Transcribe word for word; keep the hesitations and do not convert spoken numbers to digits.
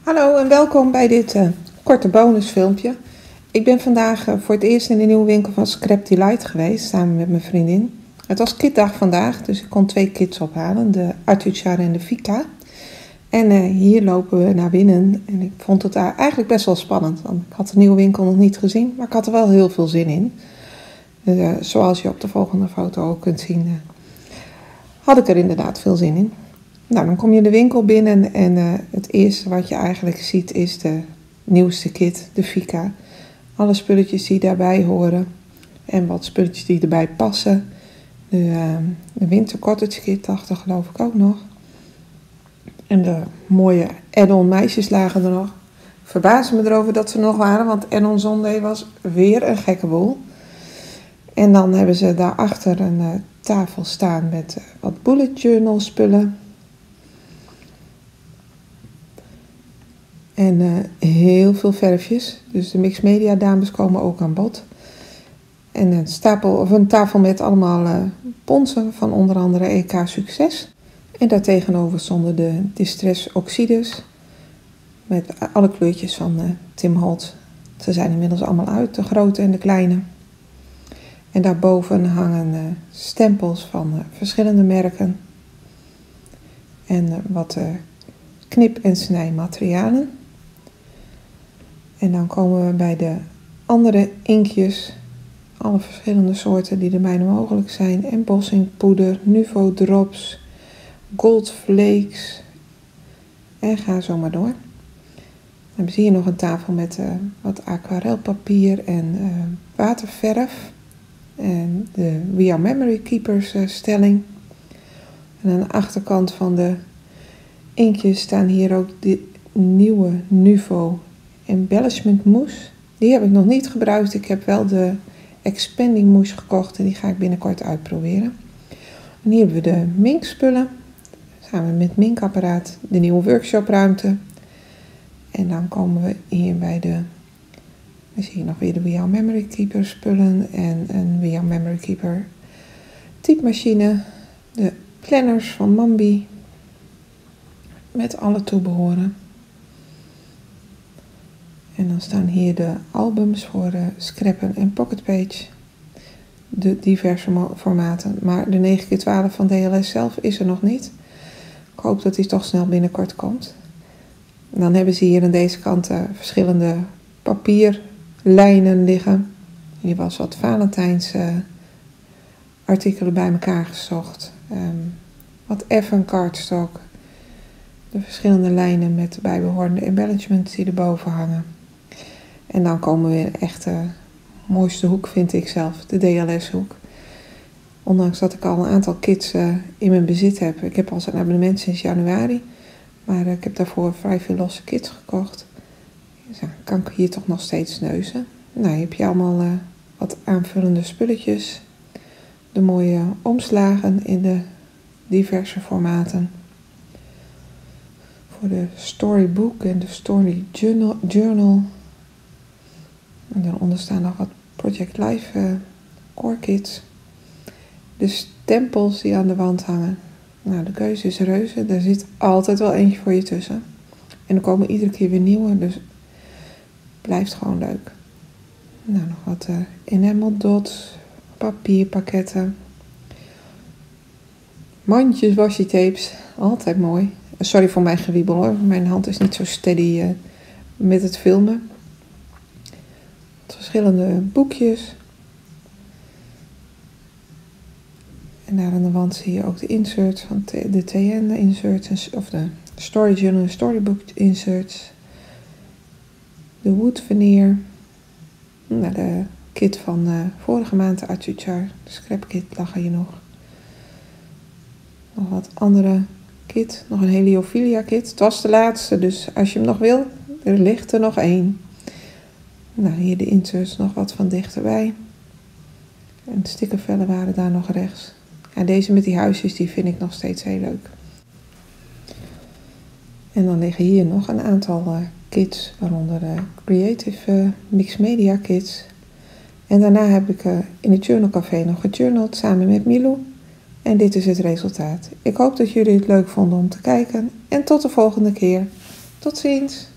Hallo en welkom bij dit uh, korte bonusfilmpje. Ik ben vandaag uh, voor het eerst in de nieuwe winkel van Scrap Delight geweest, samen met mijn vriendin. Het was kitdag vandaag, dus ik kon twee kits ophalen, de Artuchar en de Vika. En uh, hier lopen we naar binnen en ik vond het uh, eigenlijk best wel spannend, want ik had de nieuwe winkel nog niet gezien, maar ik had er wel heel veel zin in. Dus, uh, zoals je op de volgende foto ook kunt zien, uh, had ik er inderdaad veel zin in. Nou, dan kom je de winkel binnen en uh, het eerste wat je eigenlijk ziet is de nieuwste kit, de Vika. Alle spulletjes die daarbij horen en wat spulletjes die erbij passen. De, uh, de Winter Cottage kit dacht er geloof ik ook nog. En de mooie add-on meisjes lagen er nog. Ik verbaasde me erover dat ze nog waren, want add-on Sunday was weer een gekke boel. En dan hebben ze daarachter een uh, tafel staan met uh, wat bullet journal spullen. En uh, heel veel verfjes. Dus de mixed media dames komen ook aan bod. En een, stapel, of een tafel met allemaal uh, ponsen van onder andere E K Succes. En daartegenover stonden de Distress Oxides. Met alle kleurtjes van uh, Tim Holtz. Ze zijn inmiddels allemaal uit, de grote en de kleine. En daarboven hangen uh, stempels van uh, verschillende merken. En uh, wat uh, knip- en snijmaterialen. En dan komen we bij de andere inkjes. Alle verschillende soorten die er bijna mogelijk zijn. Embossingpoeder, Nuvo drops, gold flakes. En ga zo maar door. Dan zie je nog een tafel met uh, wat aquarelpapier en uh, waterverf. En de We Are Memory Keepers uh, stelling. En aan de achterkant van de inkjes staan hier ook de nieuwe Nuvo Embellishment Mousse. Die heb ik nog niet gebruikt. Ik heb wel de Expanding Mousse gekocht en die ga ik binnenkort uitproberen. En hier hebben we de minkspullen. Samen met minkapparaat de nieuwe workshopruimte. En dan komen we hier bij de... Dan zie je nog weer de We Are Memory Keeper spullen en een We Are Memory Keeper typemachine. De planners van Mambi. Met alle toebehoren. En dan staan hier de albums voor uh, Scrappen en Pocketpage. De diverse formaten. Maar de negen keer twaalf van D L S zelf is er nog niet. Ik hoop dat die toch snel binnenkort komt. En dan hebben ze hier aan deze kant uh, verschillende papierlijnen liggen. Hier was wat Valentijns uh, artikelen bij elkaar gezocht. Um, wat Evan cardstock. De verschillende lijnen met de bijbehorende embellishments die erboven hangen. En dan komen we weer echt de mooiste hoek, vind ik zelf, de D L S-hoek. Ondanks dat ik al een aantal kits uh, in mijn bezit heb. Ik heb al zo'n abonnement sinds januari. Maar uh, ik heb daarvoor vrij veel losse kits gekocht. Dus dan kan ik hier toch nog steeds neuzen. Nou, hier heb je allemaal uh, wat aanvullende spulletjes. De mooie omslagen in de diverse formaten. Voor de storybook en de story journal. journal. En daaronder staan nog wat Project Life uh, core kits. De stempels die aan de wand hangen. Nou, de keuze is reuze. Er zit altijd wel eentje voor je tussen. En er komen iedere keer weer nieuwe. Dus het blijft gewoon leuk. Nou, nog wat uh, enamel dots. Papierpakketten. Mandjes washi tapes. Altijd mooi. Sorry voor mijn gewiebel hoor. Mijn hand is niet zo steady uh, met het filmen. Verschillende boekjes. En daar aan de wand zie je ook de inserts van de T N inserts. Of de Story Journal en Storybook inserts. De wood veneer. Nou, de kit van uh, vorige maand, de Artuchar. De scrap kit lag hier nog. Nog wat andere kit. Nog een Heliophilia kit. Het was de laatste, dus als je hem nog wil, er ligt er nog één. Nou, hier de inserts nog wat van dichterbij. En de stickervellen waren daar nog rechts. Ja, deze met die huisjes, die vind ik nog steeds heel leuk. En dan liggen hier nog een aantal uh, kits, waaronder de Creative uh, Mixed Media kits. En daarna heb ik uh, in het Journal Café nog gejournald samen met Milou. En dit is het resultaat. Ik hoop dat jullie het leuk vonden om te kijken. En tot de volgende keer. Tot ziens!